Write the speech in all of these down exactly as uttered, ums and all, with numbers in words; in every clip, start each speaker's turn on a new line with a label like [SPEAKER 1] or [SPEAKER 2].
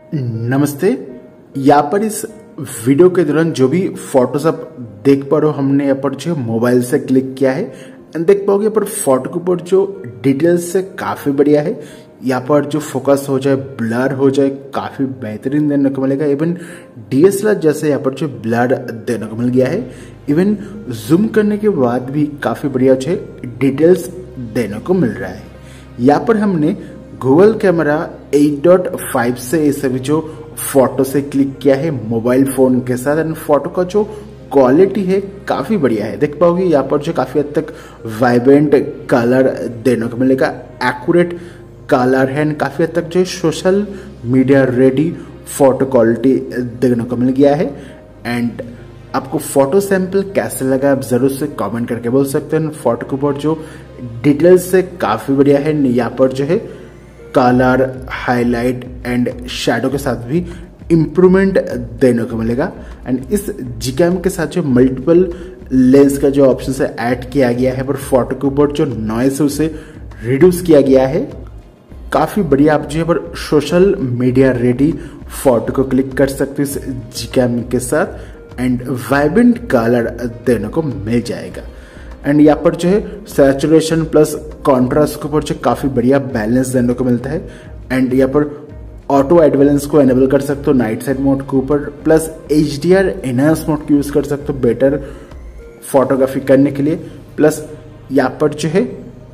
[SPEAKER 1] नमस्ते। यहाँ पर इस वीडियो के दौरान जो भी फोटोज आप देख पा रहे हो, हमने यहाँ पर जो मोबाइल से क्लिक किया है एंड देख पाओगे यहाँ पर फोटो के ऊपर जो डिटेल्स है काफी बढ़िया है। यहाँ पर जो फोकस हो जाए, ब्लर हो जाए, काफी बेहतरीन देने को मिलेगा। इवन डीएसएलआर जैसे यहाँ पर जो ब्लर देने को मिल गया है। इवन जूम करने के बाद भी काफी बढ़िया जो डिटेल्स देने को मिल रहा है। यहाँ पर हमने Google camera eight point five से ये सभी जो फोटो से क्लिक किया है मोबाइल फोन के साथ एंड फोटो का जो क्वालिटी है काफी बढ़िया है। देख पाओगे यहाँ पर जो काफी हद तक वाइब्रेंट कलर देने को मिलेगा, एक्यूरेट कलर है एंड काफी हद तक जो social media ready photo quality देने को मिल गया है। एंड आपको फोटो सैंपल कैसे लगा आप जरूर से कमेंट करके बोल सकते हैं। फोटो के ऊपर जो डिटेल्स है काफी बढ़िया है। यहाँ पर जो है कलर, हाईलाइट एंड शैडो के साथ भी इम्प्रूवमेंट देने को मिलेगा। एंड इस जीकैम के साथ जो मल्टीपल लेंस का जो ऑप्शन है ऐड किया गया है, पर फोटो के ऊपर जो नॉइस है उसे रिड्यूस किया गया है। काफी बढ़िया आप जो है पर सोशल मीडिया रेडी फोटो को क्लिक कर सकते हो इस जीकैम के साथ एंड वाइब्रेंट कलर देने को मिल जाएगा। एंड यहाँ पर जो है सैचुरेशन प्लस कॉन्ट्रास्ट के ऊपर जो काफी बढ़िया बैलेंस देने को मिलता है। एंड यहाँ पर ऑटो वाइट बैलेंस को एनेबल कर सकते हो नाइट साइड मोड के ऊपर, plus H D R enhance mode को यूज कर सकते हो बेटर फोटोग्राफी करने के लिए। प्लस यहाँ पर जो है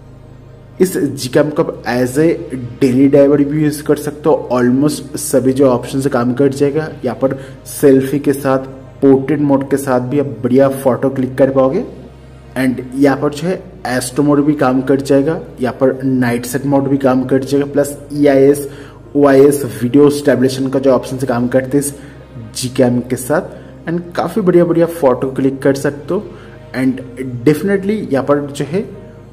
[SPEAKER 1] इस जीकैम को एज ए डेली डाइवर भी यूज कर सकते हो। ऑलमोस्ट सभी जो ऑप्शन से काम कर जाएगा। यहाँ पर सेल्फी के साथ, पोर्ट्रेट मोड के साथ भी आप बढ़िया फोटो क्लिक कर पाओगे। एंड यहाँ पर जो है एस्ट्रो मोड भी काम कर जाएगा, यहाँ पर नाइट सेट मोड भी काम कर जाएगा, plus E I S O I S video stabilization का जो ऑप्शन से काम करते हैं इस जीकैम के साथ। एंड काफी बढ़िया बढ़िया फोटो क्लिक कर सकते हो। एंड डेफिनेटली यहाँ पर जो है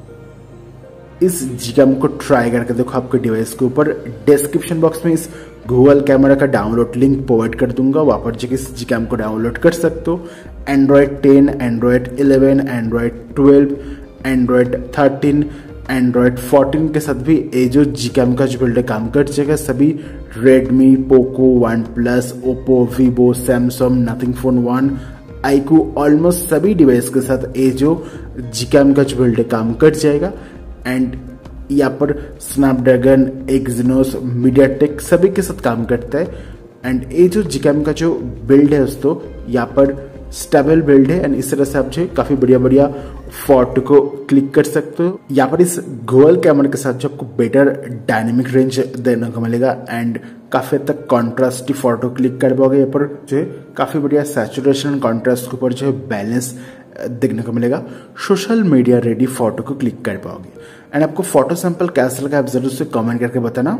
[SPEAKER 1] इस जीकैम को ट्राई करके देखो आपके डिवाइस के ऊपर। डिस्क्रिप्शन बॉक्स में इस गूगल कैमरा का डाउनलोड लिंक प्रोवाइड कर दूंगा, वहां पर जाकर इस जीकैम को डाउनलोड कर सकते हो। Android ten, Android eleven, Android twelve, Android thirteen, Android fourteen के साथ भी ये जो जीकैम का जो बिल्डर काम कर जाएगा। सभी Redmi, Poco, OnePlus, Oppo, Vivo, Samsung, Nothing phone one, iQOO, almost सभी डिवाइस के साथ ये जो जीकैम का जो बिल्डर काम कर जाएगा। एंड यहाँ पर स्नैपड्रैगन, एक्सिनोस, मीडियाटेक सभी के साथ काम करता है। एंड ये जो जीकैम का जो बिल्ड है दोस्तों, यहाँ पर स्टेबल बिल्ड है एंड इस तरह से आप जो काफी बढ़िया बढ़िया फोटो को क्लिक कर सकते हो। यहाँ पर इस गूगल कैमरा के साथ जो आपको बेटर डायनेमिक रेंज देने को मिलेगा एंड काफी हद तक कॉन्ट्रास्टी फोटो क्लिक कर पाओगे। यहाँ पर जो है काफी बढ़िया सैचुरेशन कॉन्ट्रास्ट के ऊपर जो है बैलेंस देखने को मिलेगा। सोशल मीडिया रेडी फोटो को क्लिक कर पाओगे। एंड आपको फोटो सैंपल कैसा लगा आप जरूर से कमेंट करके बताना।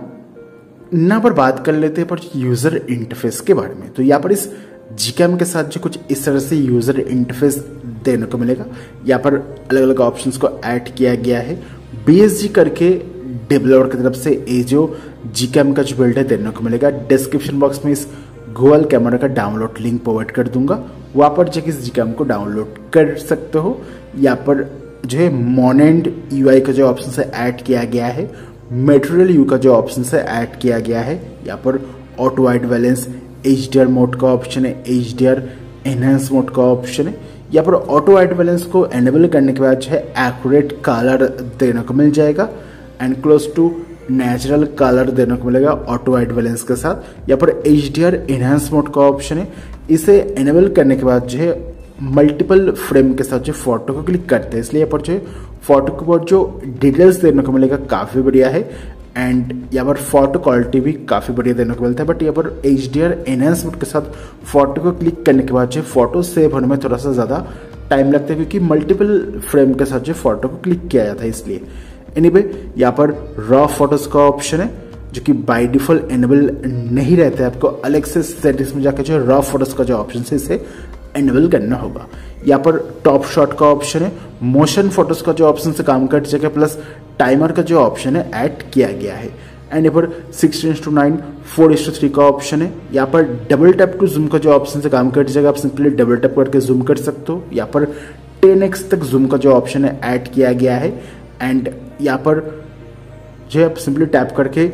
[SPEAKER 1] यहाँ पर बात कर लेते हैं पर यूजर इंटरफेस के बारे में। तो यहाँ पर इस जीकैम के साथ जो कुछ इस तरह से यूजर इंटरफेस देने को मिलेगा। यहाँ पर अलग अलग ऑप्शंस को ऐड किया गया है। बी एस जी करके डेवलपर की तरफ से ये जो जीकैम का जो बिल्ड है देने को मिलेगा। डिस्क्रिप्शन बॉक्स में इस गूगल कैमरा का डाउनलोड लिंक प्रोवाइड कर दूंगा, वहां पर जाकर इस जीकैम को डाउनलोड कर सकते हो। यहाँ पर जो है मोनेंट यू आई का जो ऑप्शन है ऐड किया गया है। मेटेरियल यू का जो ऑप्शन है ऐड किया गया है। यहाँ पर auto white balance, H D R mode का ऑप्शन है, H D R enhance mode का ऑप्शन है। यहाँ पर ऑटो वाइट बैलेंस को एनेबल करने के बाद जो है एक्यूरेट कलर देने को मिल जाएगा and close to natural colour देने को मिलेगा ऑटो वाइट बैलेंस के साथ। यहाँ पर H D R enhance mode का ऑप्शन है। इसे एनेबल करने के बाद जो है मल्टीपल फ्रेम के साथ जो फोटो को क्लिक करते हैं, इसलिए यहाँ पर जो फोटो के ऊपर जो डिटेल्स देने को मिलेगा काफी बढ़िया है। एंड यहाँ पर फोटो क्वालिटी भी काफी बढ़िया देने को मिलता है। बट यहाँ पर H D R enhance mode के साथ फोटो को क्लिक करने के बाद जो फोटो सेव होने में थोड़ा सा ज्यादा टाइम लगता है, क्योंकि मल्टीपल फ्रेम के साथ जो फोटो को क्लिक किया जाता है इसलिए। एनीवे यहाँ पर रॉ फोटोज का ऑप्शन है जो कि बाय डिफॉल्ट एनेबल नहीं रहता है। आपको अलग से सेटिंग्स में जाकर जो रॉ फोटोज का जो ऑप्शन है इसे एनेबल करना होगा। यहाँ पर टॉप शॉट का ऑप्शन है, मोशन फोटोज का जो ऑप्शन से काम कर जाएगा, प्लस टाइमर का जो ऑप्शन है ऐड किया गया है। एंड यहाँ पर sixteen is to nine, four is to three का ऑप्शन है। यहाँ पर डबल टैप टू जूम का जो ऑप्शन से काम कर जाएगा, आप सिंपली डबल टैप करके जूम कर सकते हो। यहाँ पर टेन एक्स तक जूम का जो ऑप्शन है ऐड किया गया है। एंड यहाँ पर जो है आप सिंपली टैप करके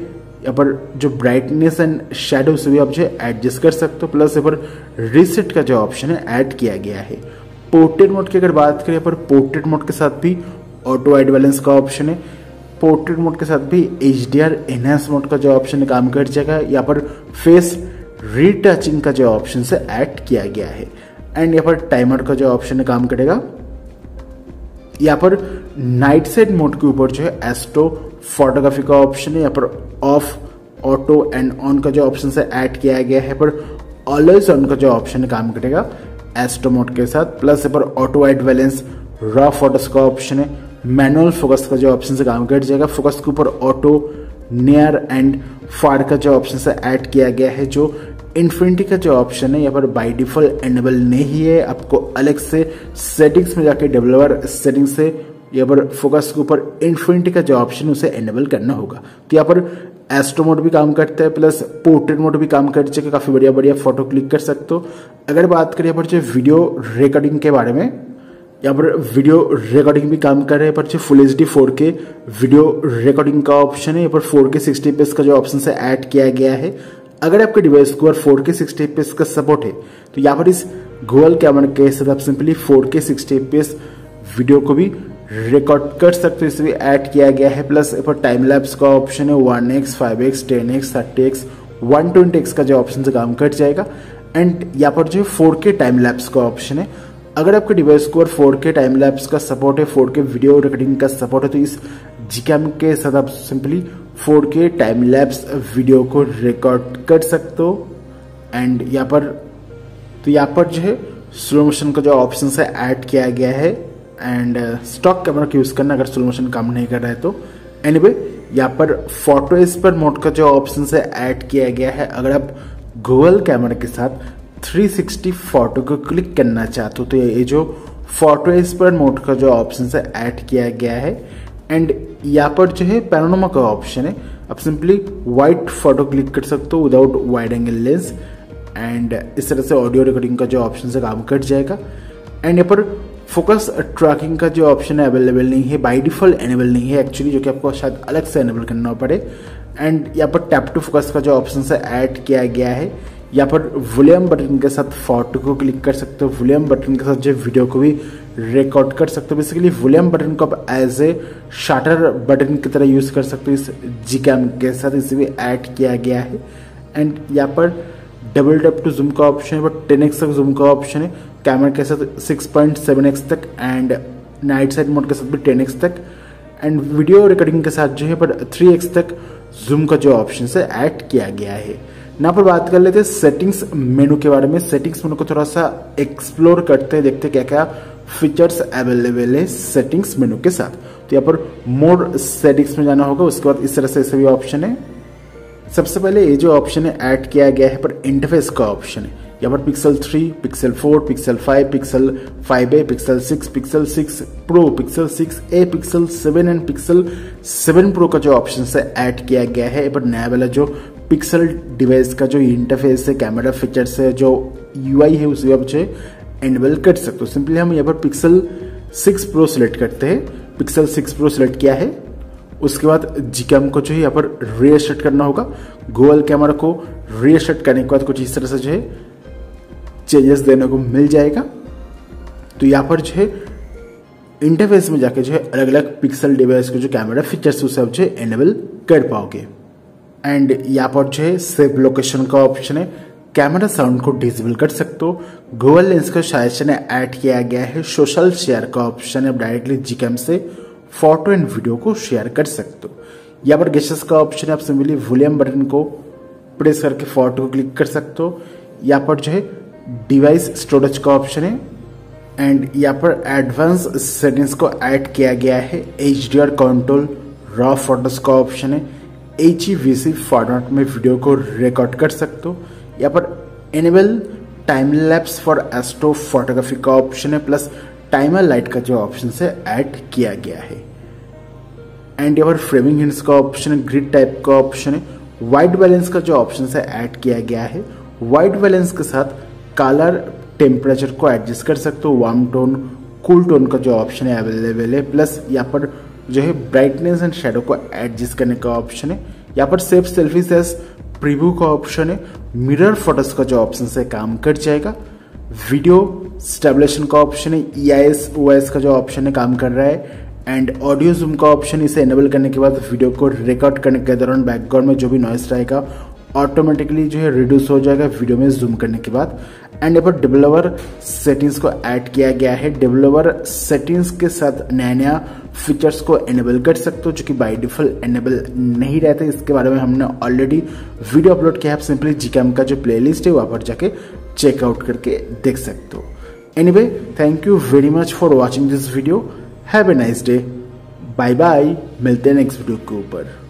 [SPEAKER 1] यहाँ पर जो ब्राइटनेस एंड शेडो से भी आप जो है एडजस्ट कर सकते हो। प्लस यहाँ पर रीसेट का जो ऑप्शन है ऐड किया गया है। पोर्ट्रेट मोड की अगर बात करें, यहाँ पर पोर्ट्रेट मोड के साथ भी ऑटो वाइट बैलेंस का ऑप्शन है। पोर्ट्रेट मोड के साथ भी H D R enhance mode का जो ऑप्शन है काम कर जाएगा। यहाँ पर फेस रीटचिंग का जो ऑप्शन है ऐड किया गया है। एंड यहाँ पर टाइमर का जो ऑप्शन है काम करेगा। यहाँ पर नाइट साइड मोड के ऊपर जो है एस्ट्रो फोटोग्राफी का ऑप्शन है। यहाँ पर ऑफ, ऑटो एंड ऑन का जो ऑप्शन है ऐड किया गया है। पर ऑलवेज ऑन का जो ऑप्शन है काम करेगा एस्ट्रो मोड के साथ। प्लस यहाँ पर auto white balance, raw photos का ऑप्शन है। मैनुअल फोकस का जो ऑप्शन है काम कर जाएगा। फोकस के ऊपर ऑटो, नियर एंड फार का जो ऑप्शन है ऐड किया गया है। जो इन्फिनिटी का जो ऑप्शन है यहाँ पर बाय डिफॉल्ट एनेबल नहीं है, आपको अलग से सेटिंग्स में जाके डेवलपर सेटिंग्स से यहाँ पर फोकस के ऊपर इन्फिनिटी का जो ऑप्शन उसे एनेबल करना होगा। तो यहाँ पर एस्ट्रो मोड भी काम करता है, प्लस पोर्ट्रेट मोड भी काम कर जाएगा। काफी बढ़िया बढ़िया फोटो क्लिक कर सकते हो। अगर बात करें यहाँ पर जो वीडियो रिकॉर्डिंग के बारे में, यहाँ पर वीडियो रिकॉर्डिंग भी काम कर रहे हैं। पर जो full H D four K video recording का ऑप्शन है, यहाँ पर four K sixty F P S का जो ऑप्शन है ऐड किया गया है। अगर आपके डिवाइस को four K sixty F P S का सपोर्ट है तो यहाँ पर इस गूगल कैमरा के साथ आप simply four K sixty F P S video को भी रिकॉर्ड कर सकते हो, इसे भी ऐड किया गया है। प्लस यहाँ पर टाइम लैप्स का ऑप्शन है, one X, five X, ten X, thirty X, one twenty X का जो ऑप्शन से काम कर जाएगा। एंड यहाँ पर जो फोर के टाइम लैप्स का ऑप्शन है, अगर आपके डिवाइस को फोर के टाइम लैप्स का सपोर्ट है, फोर के वीडियो रिकॉर्डिंग का सपोर्ट है, तो इस जीकैम के साथ आप simply four K time lapse video को रिकॉर्ड कर सकते हो। एंड यहाँ पर तो यहाँ पर जो है स्लो मोशन का जो ऑप्शन है ऐड किया गया है। एंड स्टॉक कैमरा का यूज करना अगर स्लो मोशन काम नहीं कर रहा है तो। एनीवे यहाँ पर फोटो एस्पर मोड का जो ऑप्शन है ऐड किया गया है। अगर आप गूगल कैमरा के साथ थ्री सिक्सटी फोटो को क्लिक करना चाहते हो तो ये जो फोटो एस्पर मोड का जो ऑप्शन है ऐड किया गया है। एंड यहाँ पर जो है पैनोरामा का ऑप्शन है, आप सिंपली वाइट फोटो क्लिक कर सकते हो without wide angle lens. And इस तरह से ऑडियो रिकॉर्डिंग का जो ऑप्शन है काम कर जाएगा। एंड यहाँ पर फोकस ट्रैकिंग का जो ऑप्शन है अवेलेबल नहीं है, बाय डिफॉल्ट एनेबल नहीं है एक्चुअली, जो कि आपको शायद अलग से एनेबल करना पड़े। एंड यहाँ पर टैप टू फोकस का जो ऑप्शन है ऐड किया गया है। यहाँ पर वॉल्यूम बटन के साथ फोटो को क्लिक कर सकते हो, वॉल्यूम बटन के साथ जो वीडियो को भी रिकॉर्ड कर सकते हो। बेसिकली वॉल्यूम बटन को आप एज ए शटर बटन की तरह यूज कर सकते हो इस जीकैम के साथ, इसे भी ऐड किया गया है। एंड यहाँ पर डबल टैप टू जूम का ऑप्शन है, बट टेन एक्स तक जूम का ऑप्शन है। कैमरा के साथ सिक्स पॉइंट सेवन एक्स तक एंड नाइट साइड मोड के साथ भी टेन एक्स तक। एंड वीडियो रिकॉर्डिंग के साथ जो है पर थ्री एक्स तक जूम का जो ऑप्शन है ऐड किया गया है। यहाँ पर बात कर लेते हैं सेटिंग्स मेनू के बारे में। सेटिंग्स मेनू को थोड़ा सा एक्सप्लोर करते हैं, देखते हैं क्या क्या फीचर्स अवेलेबल है सेटिंग्स मेनू के साथ। तो यहाँ पर मोर सेटिंग्स में जाना होगा, उसके बाद इस तरह से ऐसे भी ऑप्शन है। सबसे पहले ये जो ऑप्शन है ऐड किया गया है पर इंटरफेस का ऑप्शन है। यहाँ पर Pixel three, Pixel four, Pixel five, Pixel five A, Pixel six, Pixel six pro, Pixel six A, Pixel seven and Pixel seven pro का जो ऑप्शन है ऐड किया गया है। पर नया वाला जो पिक्सल डिवाइस का जो इंटरफेस है, कैमरा फीचर्स है, जो यूआई है, उसे आप जो एनेबल कर सकते हो। सिंपली हम यहाँ पर पिक्सल सिक्स प्रो सिलेक्ट करते हैं। पिक्सल सिक्स प्रो सिलेक्ट किया है, उसके बाद जीकैम को जो है यहाँ पर रीसेट करना होगा। गूगल कैमरा को रीसेट करने के बाद कुछ इस तरह से जो है चेंजेस देने को मिल जाएगा। तो यहाँ पर जो है इंटरफेस में जाके जो है अलग अलग पिक्सल डिवाइस के जो कैमरा फीचर्स उसे आप जो है एनेबल कर पाओगे। एंड यहाँ पर जो है सेव लोकेशन का ऑप्शन है, कैमरा साउंड को डिसेबल कर सकते हो। गूगल लेंस का सजेशन है ऐड किया गया है। सोशल शेयर का ऑप्शन है, डायरेक्टली जीकैम से फोटो एंड वीडियो को शेयर कर सकते हो। यहाँ पर गेस्चर्स का ऑप्शन है, आप सिंपली वॉल्यूम बटन को प्रेस करके फोटो को क्लिक कर सकते हो। यहाँ पर जो है डिवाइस स्टोरेज का ऑप्शन है। एंड यहाँ पर एडवांस सेटिंग्स को ऐड किया गया है। H D R control, raw photos का ऑप्शन है। H E V C format में वीडियो को रिकॉर्ड कर सकते हो। यहाँ पर enable time lapse for astro photography का ऑप्शन है, प्लस टाइमर लाइट का जो ऑप्शन है ऐड किया गया है। एंड यहाँ पर फ्रेमिंग हिंट्स का ऑप्शन है, ग्रिड टाइप का ऑप्शन है। व्हाइट बैलेंस का जो ऑप्शन है ऐड किया गया है। व्हाइट बैलेंस के साथ कलर टेम्परेचर को एडजस्ट कर सकते हो। वार्म टोन, कूल टोन का जो ऑप्शन है अवेलेबल है। प्लस यहाँ पर जो है ब्राइटनेस एंड शेडो को एडजस्ट करने का ऑप्शन है। यहाँ पर सेव सेल्फी सेस प्रीव्यू का ऑप्शन है, मिरर फोटोज का जो ऑप्शन है काम कर जाएगा, वीडियो स्टेबलेशन का ऑप्शन है, ई आई एस ओ एस का जो ऑप्शन है काम कर रहा है, एंड ऑडियो जूम का ऑप्शन इसे एनेबल करने के बाद वीडियो को रिकॉर्ड करने के दौरान बैकग्राउंड में जो भी नॉइस रहेगा ऑटोमेटिकली जो है रिड्यूस हो जाएगा वीडियो में जूम करने के बाद। एंड यहाँ पर डेवलपर सेटिंग्स को ऐड किया गया है। डेवलपर सेटिंग्स के साथ नया नया फीचर्स को एनेबल कर सकते हो जो कि बाय डिफॉल्ट एनेबल नहीं रहते। इसके बारे में हमने ऑलरेडी वीडियो अपलोड किया है, आप सिंपली जीकैम का जो प्लेलिस्ट है वहाँ पर जाके चेकआउट करके देख सकते हो। Anyway, thank you very much for watching this video. Have a nice day, bye bye, मिलते हैं नेक्स्ट वीडियो के ऊपर।